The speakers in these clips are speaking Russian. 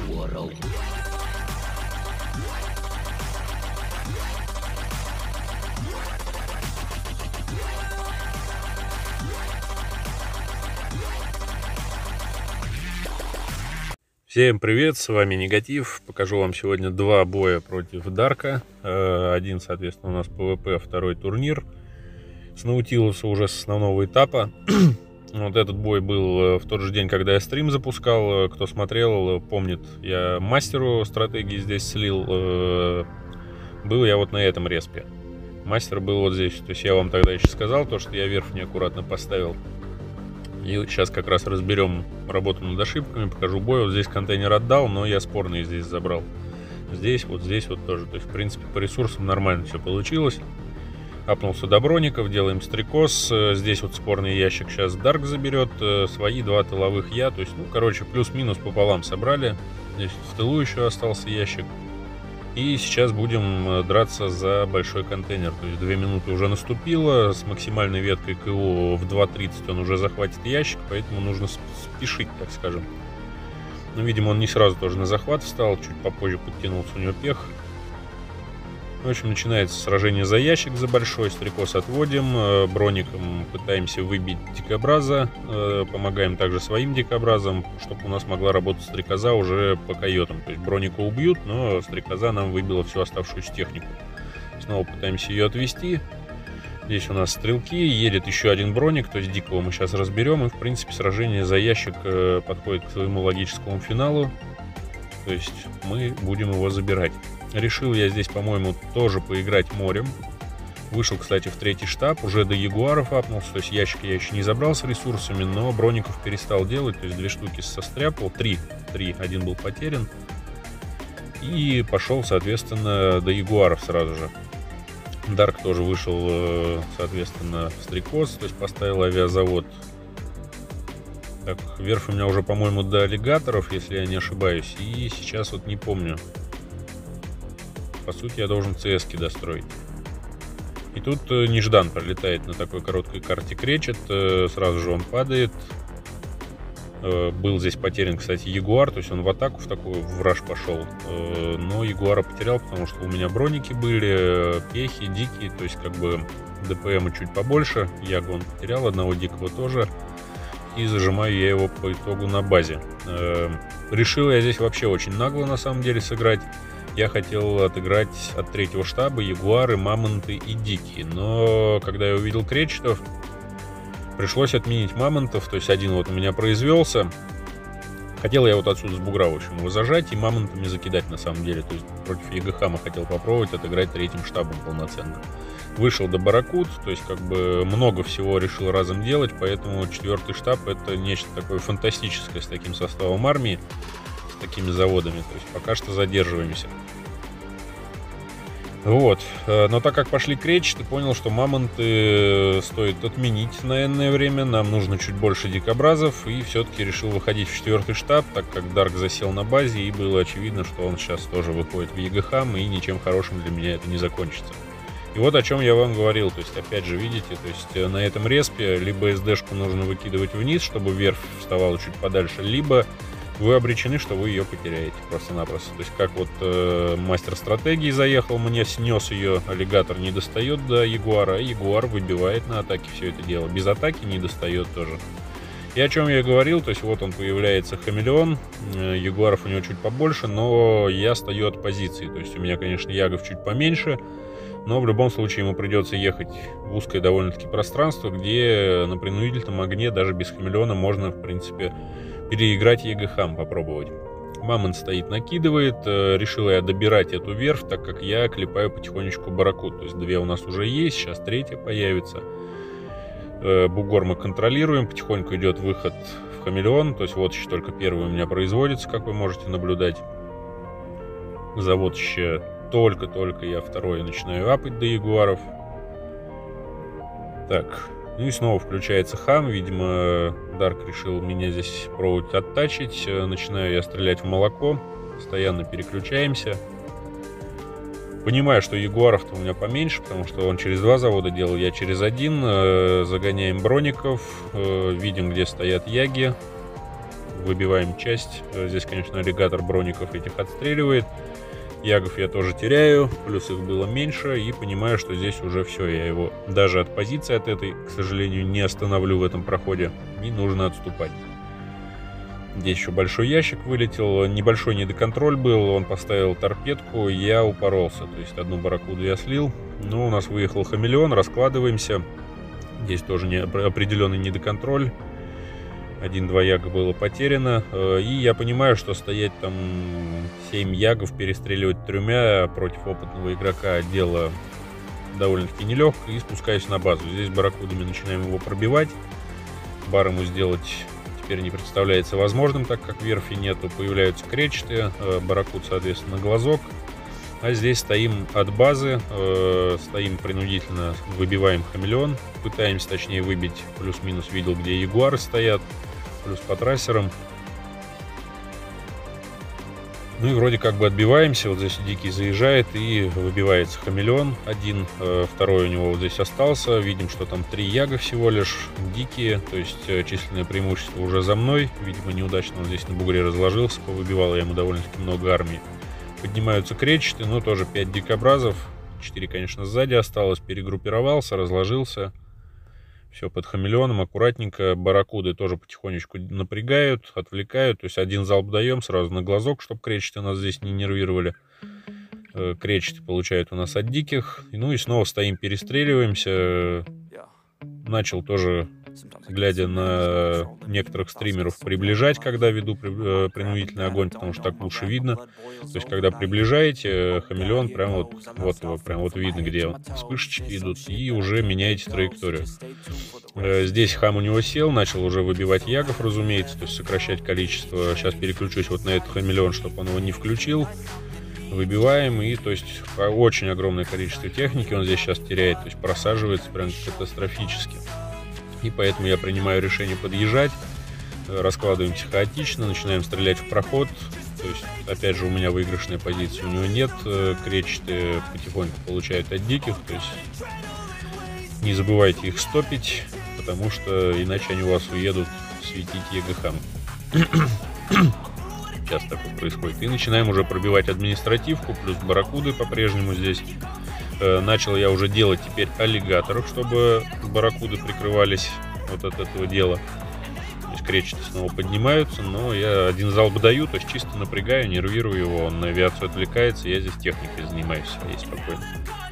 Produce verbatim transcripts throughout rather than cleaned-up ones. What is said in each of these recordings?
World. Всем привет, с вами Негатив. Покажу вам сегодня два боя против Дарка. Один, соответственно, у нас пэ вэ пэ, второй турнир. С Наутилуса уже с основного этапа. Вот этот бой был в тот же день, когда я стрим запускал. Кто смотрел, помнит, я мастеру стратегии здесь слил. Был я вот на этом респе. Мастер был вот здесь. То есть я вам тогда еще сказал, то, что я верх неаккуратно поставил. И сейчас как раз разберем работу над ошибками, покажу бой. Вот здесь контейнер отдал, но я спорный здесь забрал. Здесь, вот здесь вот тоже. То есть, в принципе, по ресурсам нормально все получилось. Апнулся до броников, делаем стрекоз. Здесь вот спорный ящик сейчас Дарк заберет. Свои два тыловых я. То есть, ну, короче, плюс-минус пополам собрали. Здесь в тылу еще остался ящик. И сейчас будем драться за большой контейнер. То есть две минуты уже наступило. С максимальной веткой КО в два тридцать он уже захватит ящик. Поэтому нужно спешить, так скажем. Ну, видимо, он не сразу тоже на захват встал. Чуть попозже подтянулся у него пех. В общем, начинается сражение за ящик, за большой. Стрекоз отводим. Броником пытаемся выбить дикобраза. Помогаем также своим дикобразам, чтобы у нас могла работать стрекоза уже по койотам. То есть броника убьют, но стрекоза нам выбила всю оставшуюся технику. Снова пытаемся ее отвести. Здесь у нас стрелки. Едет еще один броник, то есть дикого мы сейчас разберем. И, в принципе, сражение за ящик подходит к своему логическому финалу. То есть мы будем его забирать. Решил я здесь, по-моему, тоже поиграть морем. Вышел, кстати, в третий штаб. Уже до ягуаров апнулся. То есть ящик я еще не забрал с ресурсами, но броников перестал делать. То есть две штуки состряпал. Три. Три. Один был потерян. И пошел, соответственно, до ягуаров сразу же. Дарк тоже вышел, соответственно, в стрекоз. То есть поставил авиазавод. Так, верфь у меня уже, по-моему, до аллигаторов, если я не ошибаюсь. И сейчас вот не помню. По сути, я должен ЦСки достроить. И тут неждан пролетает на такой короткой карте кречет. Сразу же он падает. Был здесь потерян, кстати, ягуар. То есть он в атаку в такую в раш пошел. Но ягуара потерял, потому что у меня броники были, пехи, дикие. То есть как бы ДПМа чуть побольше. Ягу он потерял, одного дикого тоже. И зажимаю я его по итогу на базе. Решил я здесь вообще очень нагло на самом деле сыграть. Я хотел отыграть от третьего штаба ягуары, мамонты и дикие. Но когда я увидел кречетов, пришлось отменить мамонтов. То есть один вот у меня произвелся. Хотел я вот отсюда с бугра, в общем, его зажать и мамонтами закидать на самом деле. То есть против ягхама хотел попробовать отыграть третьим штабом полноценно. Вышел до барракуд, то есть как бы много всего решил разом делать. Поэтому четвертый штаб — это нечто такое фантастическое с таким составом армии. Такими заводами, то есть пока что задерживаемся. Вот, но так как пошли кречеты, понял, что мамонты стоит отменить на энное время. Нам нужно чуть больше дикобразов, и все-таки решил выходить в четвертый штаб, так как Дарк засел на базе, и было очевидно, что он сейчас тоже выходит в ягхам, и ничем хорошим для меня это не закончится. И вот о чем я вам говорил, то есть опять же видите, то есть на этом респе либо СДшку нужно выкидывать вниз, чтобы верфь вставала чуть подальше, либо вы обречены, что вы ее потеряете просто-напросто. То есть как вот э, мастер стратегии заехал, мне снес ее, аллигатор не достает до ягуара, а ягуар выбивает на атаке все это дело. Без атаки не достает тоже. И о чем я говорил, то есть вот он появляется хамелеон, э, ягуаров у него чуть побольше, но я стою от позиции. То есть у меня, конечно, ягов чуть поменьше, но в любом случае ему придется ехать в узкое довольно-таки пространство, где на принудительном огне даже без хамелеона можно, в принципе, переиграть ягхам, попробовать. Мамонт стоит, накидывает. Решил я добирать эту верфь, так как я клепаю потихонечку барракуд. То есть две у нас уже есть, сейчас третья появится. Бугор мы контролируем. Потихоньку идет выход в хамелеон. То есть вот еще только первый у меня производится, как вы можете наблюдать. Завод еще только-только я второй начинаю апать до ягуаров. Так. Ну и снова включается хам. Видимо, Дарк решил меня здесь пробовать оттачить. Начинаю я стрелять в молоко. Постоянно переключаемся. Понимаю, что ягуаров-то у меня поменьше, потому что он через два завода делал, я через один. Загоняем броников. Видим, где стоят яги. выбиваем часть. Здесь, конечно, аллигатор броников этих отстреливает. Ягов я тоже теряю, плюс их было меньше, и понимаю, что здесь уже все, я его даже от позиции от этой, к сожалению, не остановлю в этом проходе, и нужно отступать. Здесь еще большой ящик вылетел, небольшой недоконтроль был, он поставил торпедку, я упоролся, то есть одну барракуду я слил, но у нас выехал хамелеон, раскладываемся, здесь тоже не, определенный недоконтроль. Один-два яга было потеряно. И я понимаю, что стоять там семь ягов, перестреливать тремя против опытного игрока дело довольно-таки нелегко. И спускаюсь на базу. Здесь барракудами начинаем его пробивать. Бар ему сделать теперь не представляется возможным, так как верфи нету. Появляются кречеты, барракуд, соответственно, глазок. А здесь стоим от базы, э, стоим принудительно, выбиваем хамелеон. Пытаемся, точнее, выбить, плюс-минус видел, где ягуары стоят. Плюс по трассерам. Ну и вроде как бы отбиваемся. Вот здесь дикий заезжает и выбивается хамелеон один. Второй у него вот здесь остался. Видим, что там три яга всего лишь. Дикие, то есть численное преимущество уже за мной. Видимо, неудачно он здесь на бугре разложился. Повыбивал я ему довольно-таки много армии. Поднимаются кречеты, но тоже пять дикобразов. четыре, конечно, сзади осталось. Перегруппировался, разложился. Все под хамелеоном, аккуратненько. Барракуды тоже потихонечку напрягают, отвлекают. То есть один залп даем сразу на глазок, чтобы кречеты нас здесь не нервировали. Кречеты получают у нас от диких. Ну и снова стоим, перестреливаемся. Начал тоже, глядя на некоторых стримеров, приближать, когда веду принудительный огонь, потому что так лучше видно. То есть, когда приближаете, хамелеон прям вот, вот его, прям вот видно, где вспышечки идут, и уже меняете траекторию. Здесь хам у него сел, начал уже выбивать ягов, разумеется, то есть сокращать количество. Сейчас переключусь вот на этот хамелеон, чтобы он его не включил. Выбиваем, и то есть очень огромное количество техники он здесь сейчас теряет, то есть просаживается прям катастрофически. И поэтому я принимаю решение подъезжать, раскладываемся хаотично, начинаем стрелять в проход. То есть, опять же, у меня выигрышная позиция, у него нет, кречеты потихоньку получают от диких, то есть не забывайте их стопить, потому что иначе они у вас уедут светить ЕГХ. Сейчас такое происходит. И начинаем уже пробивать административку, плюс барракуды по-прежнему здесь. Э, начал я уже делать теперь аллигаторов, чтобы барракуды прикрывались вот от этого дела. То есть кречеты снова поднимаются, но я один залп даю, то есть чисто напрягаю, нервирую его, он на авиацию отвлекается, я здесь техникой занимаюсь своей спокойно.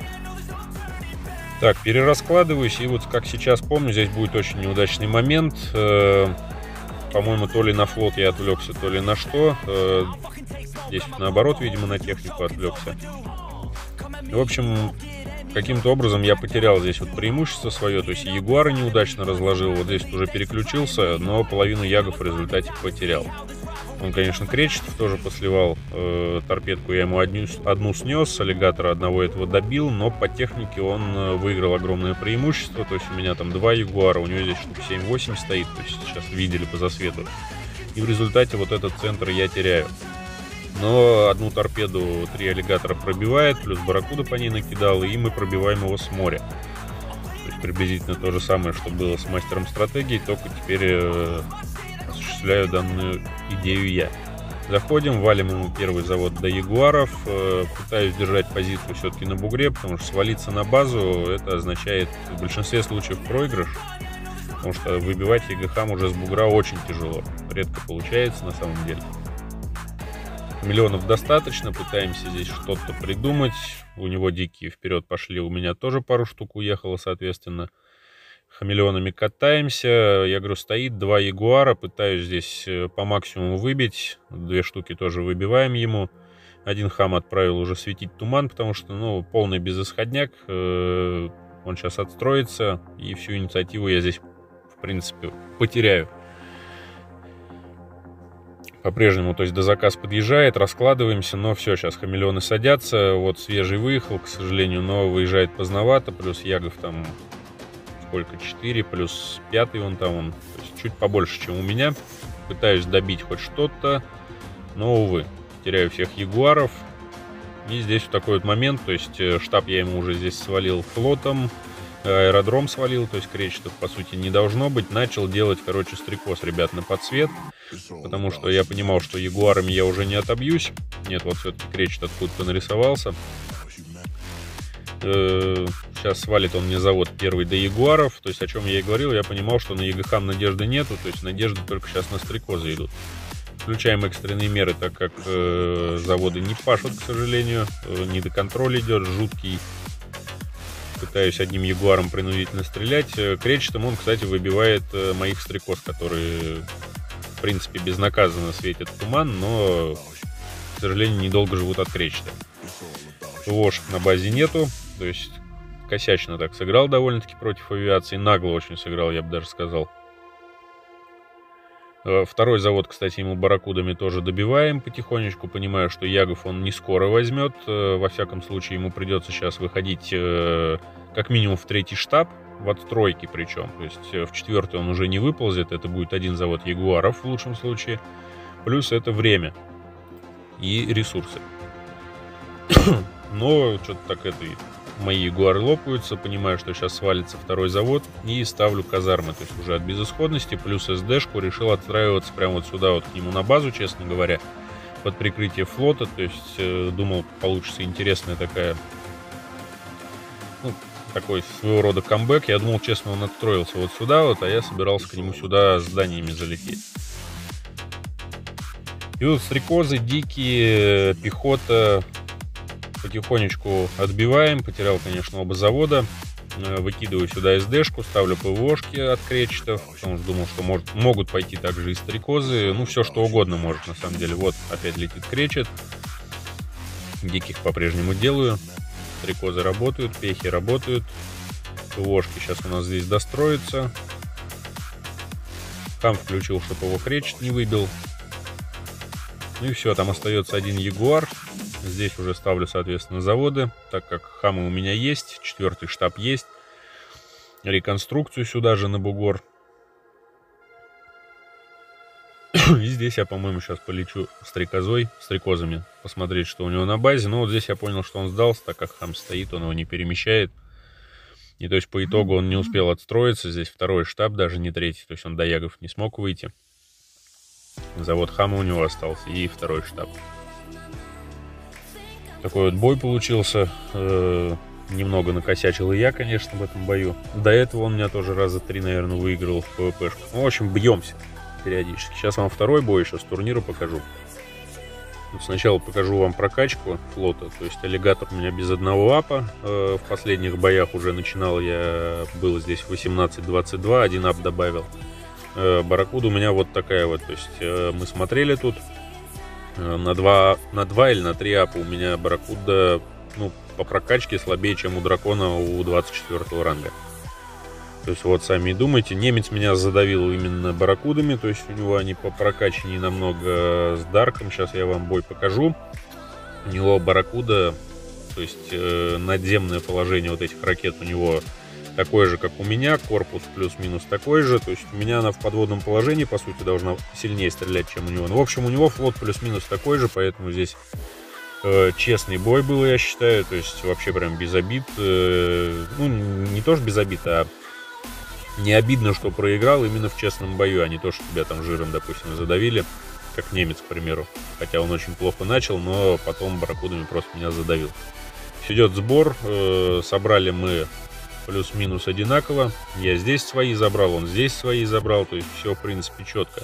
Так, перераскладываюсь, и вот как сейчас помню, здесь будет очень неудачный момент. Э, По-моему, то ли на флот я отвлекся, то ли на что. Здесь наоборот, видимо, на технику отвлекся. В общем, каким-то образом я потерял здесь вот преимущество свое. То есть ягуары неудачно разложил. Вот здесь уже переключился, но половину ягов в результате потерял. Он, конечно, кречетов тоже посливал. Э, торпедку я ему одну, одну снес, аллигатора одного этого добил, но по технике он выиграл огромное преимущество. То есть у меня там два ягуара, у него здесь штук семь-восемь стоит, то есть сейчас видели по засвету. И в результате вот этот центр я теряю. Но одну торпеду три аллигатора пробивает, плюс барракуда по ней накидал, и мы пробиваем его с моря. То есть приблизительно то же самое, что было с мастером стратегии, только теперь... Э, осуществляю данную идею я. Заходим, валим ему первый завод до ягуаров. Пытаюсь держать позицию все-таки на бугре, потому что свалиться на базу это означает в большинстве случаев проигрыш. Потому что выбивать ЕГХ уже с бугра очень тяжело. Редко получается на самом деле. Миллионов достаточно, пытаемся здесь что-то придумать. У него дикие вперед пошли, у меня тоже пару штук уехало, соответственно. Хамелеонами катаемся, я говорю, стоит два ягуара, пытаюсь здесь по максимуму выбить, две штуки тоже выбиваем ему. Один хам отправил уже светить туман, потому что, ну, полный безысходняк, он сейчас отстроится, и всю инициативу я здесь, в принципе, потеряю. По-прежнему, то есть до заказ подъезжает, раскладываемся, но все, сейчас хамелеоны садятся, вот свежий выехал, к сожалению, но выезжает поздновато, плюс ягов там... Сколько? четыре, плюс пятый вон там, он, то есть чуть побольше, чем у меня. Пытаюсь добить хоть что-то, но, увы, теряю всех ягуаров. И здесь вот такой вот момент, то есть штаб я ему уже здесь свалил флотом. аэродром свалил, то есть кречетов по сути не должно быть. Начал делать, короче, стрекоз, ребят, на подсвет, потому что я понимал, что ягуарами я уже не отобьюсь. Нет, вот все-таки кречет откуда-то нарисовался. Сейчас свалит он мне завод первый до ягуаров, то есть о чем я и говорил, я понимал, что на ЕГХ надежды нету, то есть надежды только сейчас на стрекозы идут. Включаем экстренные меры, так как э, заводы не пашут, к сожалению, э, недоконтроль идет жуткий. Пытаюсь одним ягуаром принудительно стрелять. Кречетом он, кстати, выбивает э, моих стрекоз, которые, в принципе, безнаказанно светят в туман, но, к сожалению, недолго живут от кречета. ТВОшек на базе нету, то есть косячно так сыграл довольно-таки против авиации, нагло очень сыграл, я бы даже сказал. Второй завод, кстати, ему барракудами тоже добиваем потихонечку, понимаю, что ягов он не скоро возьмет, во всяком случае ему придется сейчас выходить как минимум в третий штаб, в отстройке причем, то есть в четвертый он уже не выползет, это будет один завод ягуаров в лучшем случае, плюс это время и ресурсы. Но что-то так это мои ягуары лопаются, понимаю, что сейчас свалится второй завод, и ставлю казармы, то есть уже от безысходности, плюс СДшку, решил отстраиваться прямо вот сюда вот к нему на базу, честно говоря, под прикрытие флота, то есть э, думал, получится интересная такая, ну, такой своего рода камбэк. Я думал, честно, он отстроился вот сюда вот, а я собирался к нему сюда зданиями залететь. И вот стрекозы, дикие, пехота. Потихонечку отбиваем. Потерял, конечно, оба завода. Выкидываю сюда СДшку, ставлю ПВОшки от кречетов, потому что думал, что может, могут пойти также и стрекозы. Ну, все что угодно может, на самом деле. Вот, опять летит кречет. Диких по-прежнему делаю. Стрекозы работают, пехи работают. ПВОшки сейчас у нас здесь достроятся. Хам включил, чтобы его кречет не выбил. Ну и все, там остается один ягуар. Здесь уже ставлю, соответственно, заводы, так как хамы у меня есть, четвертый штаб есть. Реконструкцию сюда же на бугор. И здесь я, по-моему, сейчас полечу стрекозой, стрекозами, посмотреть, что у него на базе. Но вот здесь я понял, что он сдался, так как хам стоит, он его не перемещает. И то есть по итогу он не успел отстроиться. Здесь второй штаб, даже не третий. То есть он до ягов не смог выйти. Завод хама у него остался и второй штаб. Такой вот бой получился. Э-э, немного накосячил и я, конечно, в этом бою. До этого он меня тоже раза три, наверное, выиграл в ПВПшку. Ну, в общем, бьемся периодически. Сейчас вам второй бой еще с турнира покажу. Тут сначала покажу вам прокачку флота. То есть аллигатор у меня без одного апа. Э-э, в последних боях уже начинал я... Было здесь восемнадцать двадцать два, один ап добавил. Э-э, барракуда у меня вот такая вот. То есть э-э, мы смотрели тут. На два, на два или на три апа у меня барракуда, ну, по прокачке слабее, чем у дракона у двадцать четвёртого ранга. То есть вот сами думайте, немец меня задавил именно барракудами, то есть у него они по прокачке не намного с Дарком. Сейчас я вам бой покажу. У него барракуда, то есть э, надземное положение вот этих ракет у него такой же, как у меня, корпус плюс-минус такой же, то есть у меня она в подводном положении, по сути, должна сильнее стрелять, чем у него. Ну, в общем, у него флот плюс-минус такой же, поэтому здесь э, честный бой был, я считаю, то есть вообще прям без обид, э, ну, не то что без обид, а не обидно, что проиграл именно в честном бою, а не то, что тебя там жиром, допустим, задавили, как немец, к примеру, хотя он очень плохо начал, но потом барракудами просто меня задавил. Идет сбор, э, собрали мы плюс-минус одинаково. Я здесь свои забрал, он здесь свои забрал. То есть все, в принципе, четко.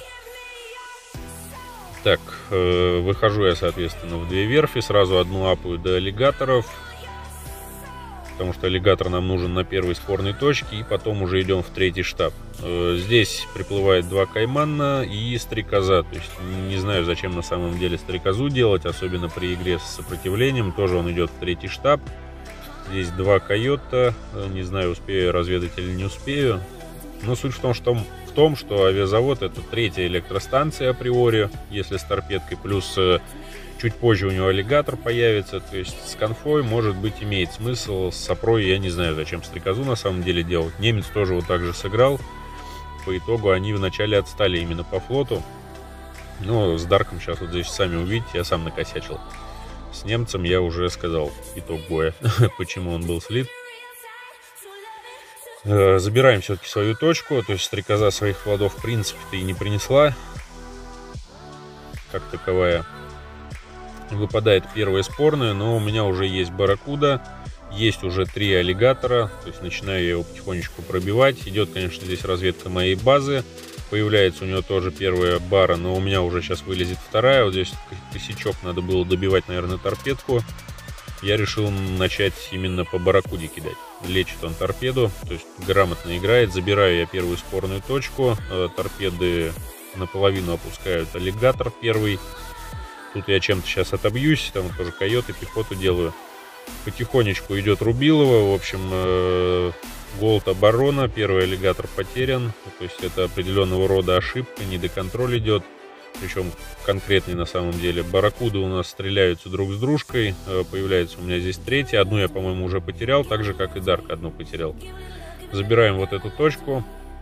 Так, э, выхожу я, соответственно, в две верфи. Сразу одну апаю до аллигаторов. Потому что аллигатор нам нужен на первой спорной точке. И потом уже идем в третий штаб. Э, здесь приплывает два каймана и стрекоза. То есть не знаю, зачем на самом деле стрекозу делать. Особенно при игре с сопротивлением. Тоже он идет в третий штаб. Здесь два койота, не знаю, успею разведать или не успею. Но суть в том, что, в том, что авиазавод это третья электростанция априори, если с торпедкой, плюс чуть позже у него аллигатор появится. То есть с конфой, может быть, имеет смысл, с сопрой я не знаю, зачем стрекозу на самом деле делать. Немец тоже вот так же сыграл. По итогу они вначале отстали именно по флоту. Но с Дарком сейчас вот здесь сами увидите, я сам накосячил. С немцем я уже сказал итог боя, почему он был слит. Забираем все-таки свою точку, то есть стрекоза своих плодов в принципе-то и не принесла, как таковая. Выпадает первая спорная, но у меня уже есть барракуда, есть уже три аллигатора, то есть начинаю я его потихонечку пробивать. Идет, конечно, здесь разведка моей базы, появляется у него тоже первая бара, но у меня уже сейчас вылезет вторая. Вот здесь косячок, надо было добивать, наверное, торпедку. Я решил начать именно по барракуде кидать. Лечит он торпеду, то есть грамотно играет. Забираю я первую спорную точку, торпеды наполовину опускают аллигатор первый. Тут я чем-то сейчас отобьюсь, там тоже койоты, пехоту делаю. Потихонечку идет Рубилова, в общем, э, голд оборона, первый аллигатор потерян. То есть это определенного рода ошибка, недоконтроль идет. Причем конкретный на самом деле. Барракуды у нас стреляются друг с дружкой, э, появляется у меня здесь третья. Одну я, по-моему, уже потерял, так же, как и Дарк одну потерял. Забираем вот эту точку.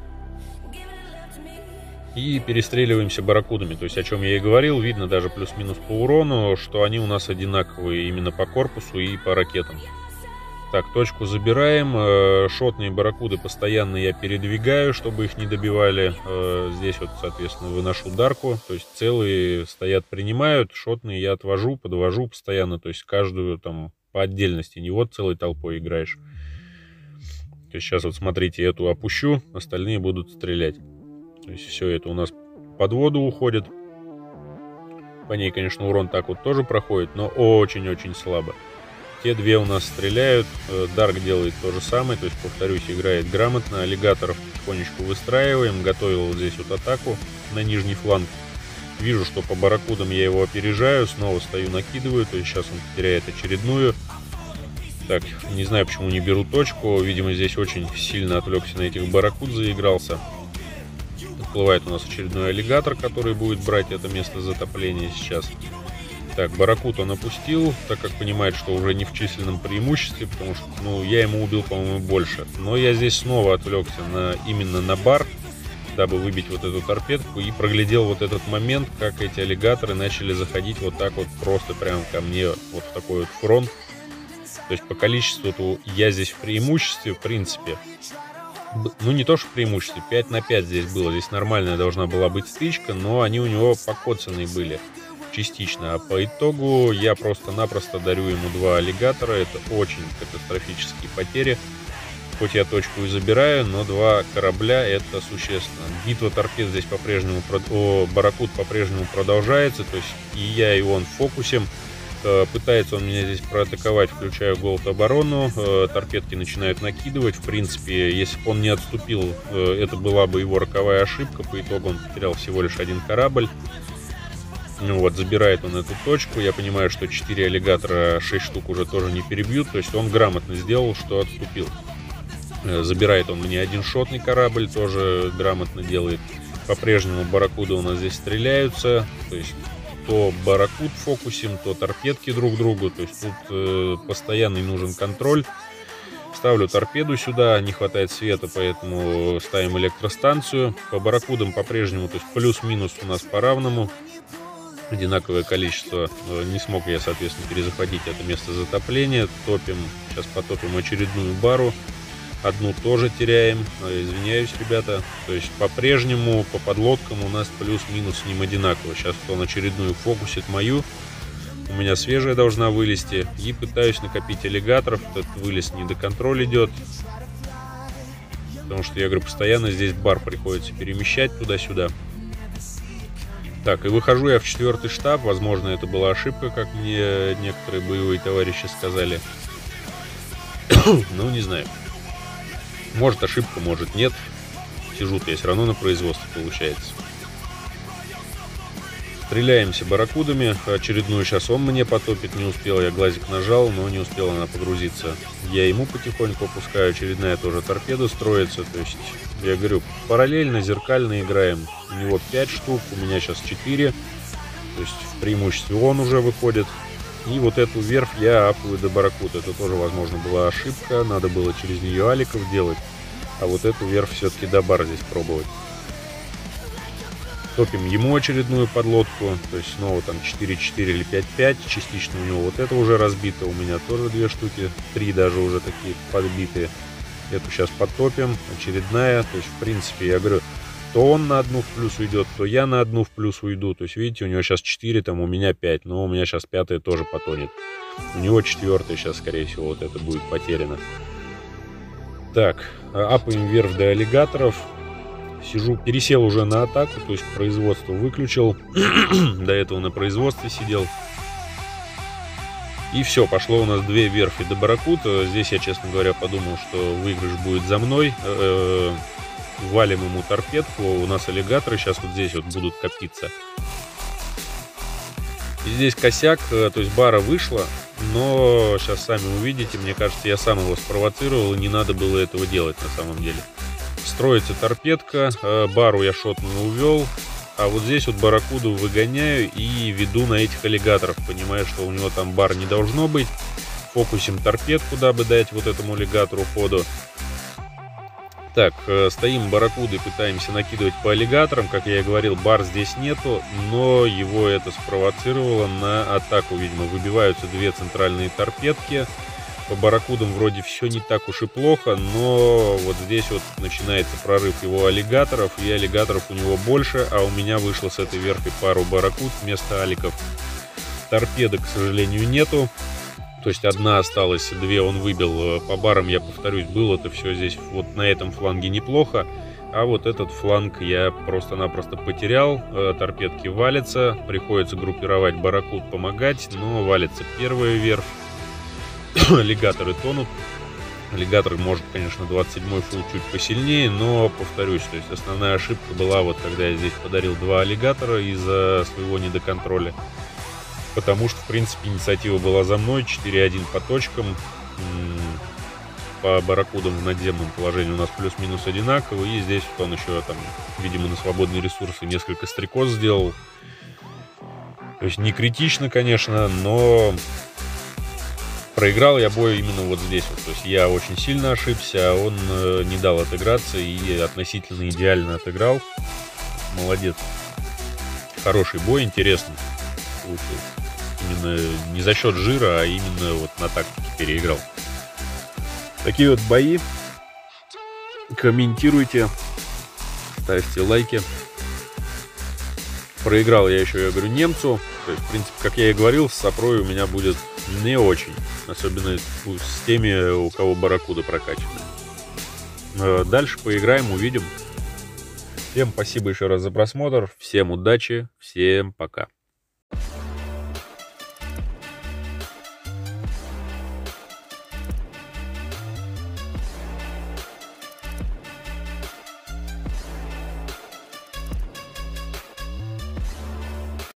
И перестреливаемся барракудами. То есть, о чем я и говорил, видно даже плюс-минус по урону, что они у нас одинаковые именно по корпусу и по ракетам. Так, точку забираем. Шотные барракуды постоянно я передвигаю, чтобы их не добивали. Здесь вот, соответственно, выношу Дарку. То есть, целые стоят, принимают. Шотные я отвожу, подвожу постоянно. То есть, каждую там по отдельности. Не вот целой толпой играешь. То есть, сейчас вот смотрите, эту опущу, остальные будут стрелять. То есть все это у нас под воду уходит. По ней, конечно, урон так вот тоже проходит, но очень-очень слабо. Те две у нас стреляют. Дарк делает то же самое. То есть, повторюсь, играет грамотно. Аллигаторов потихонечку выстраиваем. Готовил вот здесь вот атаку на нижний фланг. Вижу, что по барракудам я его опережаю. Снова стою, накидываю. То есть сейчас он теряет очередную. Так, не знаю, почему не беру точку. Видимо, здесь очень сильно отвлекся на этих барракуд, заигрался. Всплывает у нас очередной аллигатор, который будет брать это место затопления сейчас. Так, барракуд он опустил, так как понимает, что уже не в численном преимуществе, потому что, ну, я ему убил, по-моему, больше. Но я здесь снова отвлекся на, именно на бар, дабы выбить вот эту торпедку, и проглядел вот этот момент, как эти аллигаторы начали заходить вот так вот просто прямо ко мне, вот в такой вот фронт. То есть по количеству я здесь в преимуществе, в принципе. Ну, не то, что преимущество, пять на пять здесь было. Здесь нормальная должна была быть стычка, но они у него покоцанные были частично. А по итогу я просто-напросто дарю ему два аллигатора. Это очень катастрофические потери. Хоть я точку и забираю, но два корабля — это существенно. Битва торпед здесь по-прежнему, о, барракуд по-прежнему продолжается. То есть и я, и он в фокусе. Пытается он меня здесь проатаковать, включаю голд оборону, торпедки начинают накидывать. В принципе, если бы он не отступил, это была бы его роковая ошибка. По итогу он потерял всего лишь один корабль. Ну вот, забирает он эту точку. Я понимаю, что четыре аллигатора, шесть штук уже тоже не перебьют. То есть он грамотно сделал, что отступил. Забирает он мне один шотный корабль, тоже грамотно делает. По-прежнему барракуды у нас здесь стреляются. То есть то барракуд фокусим, то торпедки друг другу. То есть тут э, постоянный нужен контроль. Ставлю торпеду сюда, не хватает света, поэтому ставим электростанцию. По барракудам по-прежнему, то есть плюс-минус у нас по-равному. Одинаковое количество. Не смог я, соответственно, перезахватить это место затопления. Топим, сейчас потопим очередную бару. Одну тоже теряем. Извиняюсь, ребята. То есть по-прежнему по подлодкам у нас плюс-минус с ним одинаково. Сейчас он очередную фокусит мою. У меня свежая должна вылезти. И пытаюсь накопить аллигаторов. Этот вылез не до контроля идет. Потому что, я говорю, постоянно здесь бар приходится перемещать туда-сюда. Так, и выхожу я в четвертый штаб. Возможно, это была ошибка, как мне некоторые боевые товарищи сказали. Ну, не знаю. Может ошибка, может нет. Сижу-то я все равно на производстве, получается. Стреляемся барракудами. Очередную сейчас он мне потопит. Не успел, я глазик нажал, но не успела она погрузиться. Я ему потихоньку опускаю. Очередная тоже торпеда строится. То есть, я говорю, параллельно, зеркально играем. У него пять штук, у меня сейчас четыре. То есть, в преимуществе он уже выходит. И вот эту верфь я апаю до барракуд. Это тоже, возможно, была ошибка. Надо было через нее аликов делать. А вот эту верфь все-таки до бар здесь пробовать. Топим ему очередную подлодку. То есть снова там четыре-четыре или пять-пять. Частично у него вот это уже разбито. У меня тоже две штуки. Три даже уже такие подбитые. Эту сейчас потопим. Очередная. То есть, в принципе, я говорю, то он на одну в плюс уйдет, то я на одну в плюс уйду. То есть, видите, у него сейчас четыре, там у меня пять. Но у меня сейчас пятая тоже потонет. У него четвертая сейчас, скорее всего, вот это будет потеряно. Так, апаем вверх до аллигаторов. Сижу, пересел уже на атаку, то есть производство выключил. До этого на производстве сидел. И все, пошло у нас две верфи до барракуд. Здесь я, честно говоря, подумал, что выигрыш будет за мной. Э-э- валим ему торпедку. У нас аллигаторы сейчас вот здесь вот будут копиться. И здесь косяк, то есть бара вышла. Но сейчас сами увидите, мне кажется, я сам его спровоцировал, и не надо было этого делать на самом деле. Строится торпедка, бару я шотно увел, а вот здесь вот барракуду выгоняю и веду на этих аллигаторов, понимая, что у него там бар не должно быть. Фокусим торпедку, дабы дать вот этому аллигатору ходу. Так, стоим барракудой, пытаемся накидывать по аллигаторам. Как я и говорил, бар здесь нету, но его это спровоцировало на атаку. Видимо, выбиваются две центральные торпедки. По барракудам вроде все не так уж и плохо, но вот здесь вот начинается прорыв его аллигаторов, и аллигаторов у него больше, а у меня вышло с этой верфи пару барракуд вместо аликов. Торпедок, к сожалению, нету. То есть одна осталась, две он выбил. По барам, я повторюсь, было это все здесь вот на этом фланге неплохо. А вот этот фланг я просто-напросто потерял. Торпедки валятся, приходится группировать барракуд, помогать, но валится первая верфь. Аллигаторы тонут. Аллигатор может, конечно, двадцать седьмой фул чуть посильнее, но, повторюсь, то есть основная ошибка была вот когда я здесь подарил два аллигатора из-за своего недоконтроля. Потому что, в принципе, инициатива была за мной. четыре один по точкам. По барракудам в надземном положении у нас плюс-минус одинаково. И здесь вот он еще там, видимо, на свободные ресурсы несколько стрекоз сделал. То есть не критично, конечно, но проиграл я бой именно вот здесь вот. То есть я очень сильно ошибся, а он не дал отыграться и относительно идеально отыграл. Молодец. Хороший бой, интересный получился. Именно не за счет жира, а именно вот на тактике переиграл. Такие вот бои. Комментируйте, ставьте лайки. Проиграл я еще, я говорю, немцу. То есть, в принципе, как я и говорил, с сопрой у меня будет не очень. Особенно с теми, у кого барракуды прокачаны. Дальше поиграем, увидим. Всем спасибо еще раз за просмотр. Всем удачи, всем пока.